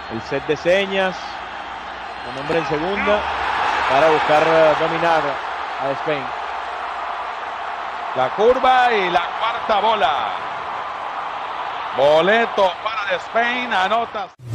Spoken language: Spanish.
El set de señas, un hombre en segunda para buscar dominar a Spain. La curva y la cuarta bola. Boleto para Spain, anota.